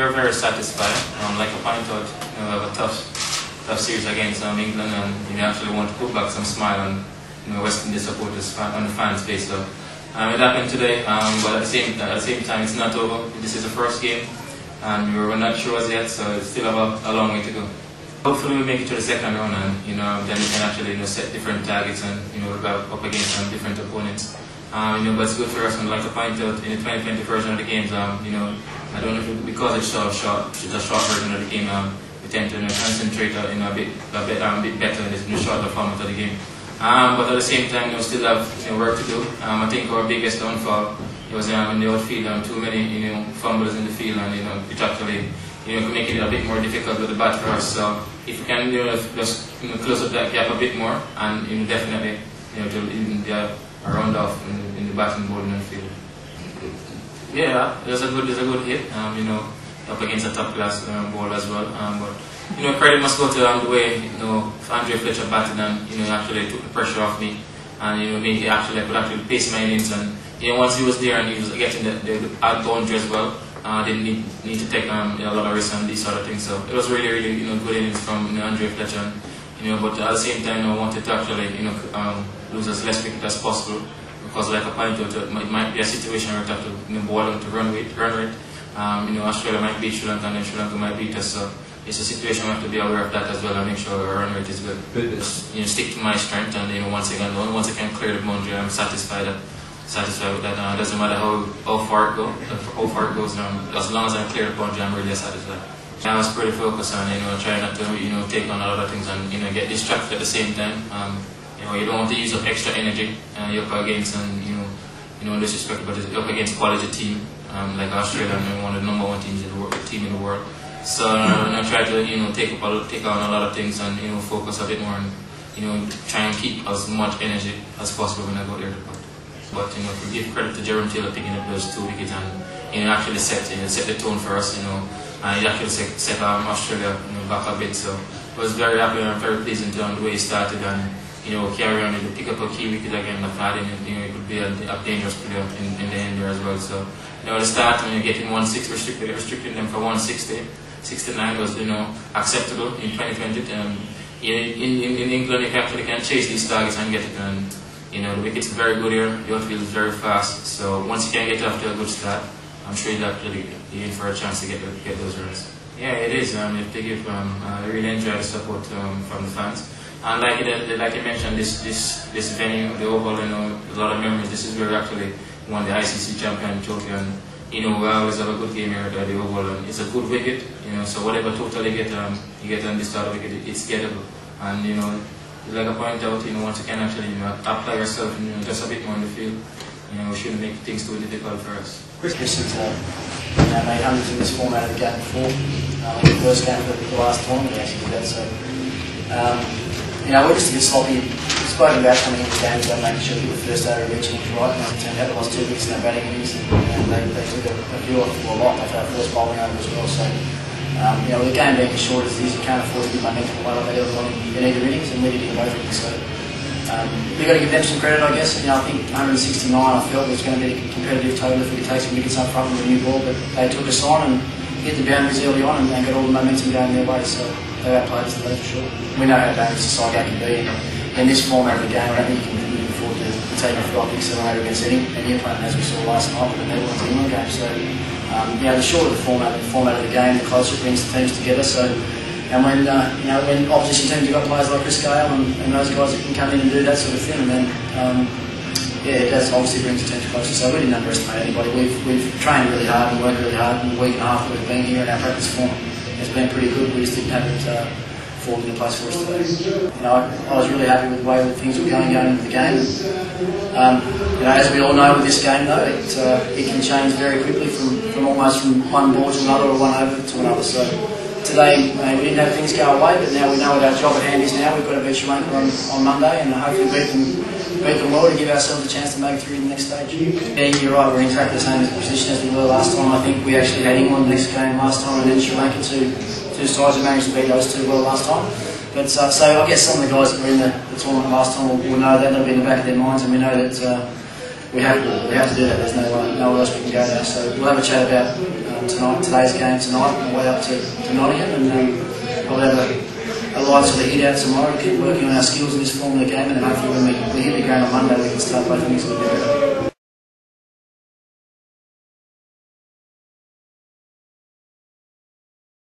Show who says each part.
Speaker 1: we're very satisfied. Like I pointed out, we have a tough series against England, and actually want to put back some smile on West Indies supporters on the fans' face. So it happened today, but at the same time, it's not over. This is the first game, and we're not sure as yet, so it's still have a long way to go. Hopefully we make it to the second round, and then we can actually set different targets and go up against different opponents. But it's good for us. And like I pointed out in the 2020 version of the games, I don't know if because it's a short version of the game, we tend to concentrate a bit better in the shorter format of the game. But at the same time, we still have work to do. I think our biggest downfall was in the outfield. Too many fumbles in the field, and it actually can make it a bit more difficult with the bat for us. So if we can just close up that gap a bit more, and definitely to a round off in the batting ball in the field. Yeah, there's a good hit. Up against a top class ball as well. But credit must go to the way Andre Fletcher batted and actually took the pressure off me, and made I could actually pace my innings. And once he was there and he was getting the out boundary as well, didn't need to take a lot of risks and these sort of things. So it was really good innings from Andre Fletcher. But at the same time, I wanted to actually lose as less wicket as possible, because like I pointed out, it might be a situation where we have to bowl them to run rate. Australia might beat Sri Lanka, and then Sri Lanka might beat us. So it's a situation we have to be aware of that as well, and make sure our run rate is good. Stick to my strength, and once I can clear the boundary, I'm satisfied with that. It doesn't matter how far it goes. As long as I clear the boundary, I'm really satisfied. I was pretty focused on trying not to take on a lot of things and get distracted at the same time. You don't want to use up extra energy. You're up against disrespect, but it's up against quality team like Australia, and one of the #1 teams in the world. So I try to take on a lot of things and focus a bit more and try and keep as much energy as possible when I go there. But to give credit to Jerome Taylor picking up those 2 wickets and actually set the tone for us. It actually set Australia back a bit. So I was very happy and very pleased on the way he started, and carry on and pick up a key wicket again. It could be a dangerous player in the end there as well. So the start when you're getting 160 restricting them for 160, 69 was acceptable in 2020. In England, you actually can chase these targets and get it. And the wicket's very good here. The outfield is very fast. So once you can get off to a good start, I'm sure you're actually in for a chance to get those runs. Yeah, it is. If they give, I really enjoy the support from the fans. And like I mentioned, this venue, the Oval, a lot of memories. This is where we actually won the ICC Champion Trophy, and we always have a good game here at the Oval, and it's a good wicket. So whatever total you get on this sort of wicket, it's gettable. And like I pointed out, once you can actually apply yourself, just a bit more in the field, we shouldn't make things too difficult for us.
Speaker 2: Chris has made hundreds in this format of the game before. The first game of the last tournament actually did that. So we're just a bit sloppy. We've spoken about coming into games about making sure that the first day of each innings right, and it turned out they lost 2 wickets in their batting innings, and they took a few off the lot. They had first bowling over as well. So with the game being as short as it is, you can't afford to give momentum away like that early on in either innings, and we did in both innings. So we've got to give them some credit, I guess. I think 169, I felt was going to be a competitive total if we could take some wickets up front with a new ball, but they took us on and hit the boundaries early on and got all the momentum going their way. So they outplayed us today for sure. We know how dangerous the side can be, and in this format of the game, I don't think you can really afford to take a flight accelerator against any opponent, as we saw last night with the Netherlands England game. So the shorter the format of the game, the closer it brings the teams together. So. And when opposition teams have got players like Chris Gayle and those guys that can come in and do that sort of thing, and then it does obviously brings the teams closer. So we didn't underestimate anybody. We've trained really hard and worked really hard. In the week and a half that we've been here, and our practice form has been pretty good. We just didn't have it fall into place for us today. I was really happy with the way that things were going into the game. As we all know with this game though, it can change very quickly from almost from one ball to another or one over to another. So. Today, we didn't have things go away, but now we know what our job at hand is now. We've got to beat Sri Lanka on Monday, and hopefully beat them well to give ourselves a chance to make it through to the next stage. Yeah, you're right, we're in exactly the same position as we were last time. I think we actually had England next game last time, and then Sri Lanka, two sides who managed to beat those two well last time. But so I guess some of the guys that were in the tournament last time will know that. That'll be in the back of their minds, and we know that we have to do that. There's nowhere else we can go now. So we'll have a chat about today's game tonight on the way up to Nottingham, and probably have a light sort of hit out tomorrow, keep working on our skills in this form of the game, and then hopefully when we hit the ground on Monday we can start both things a little bit better.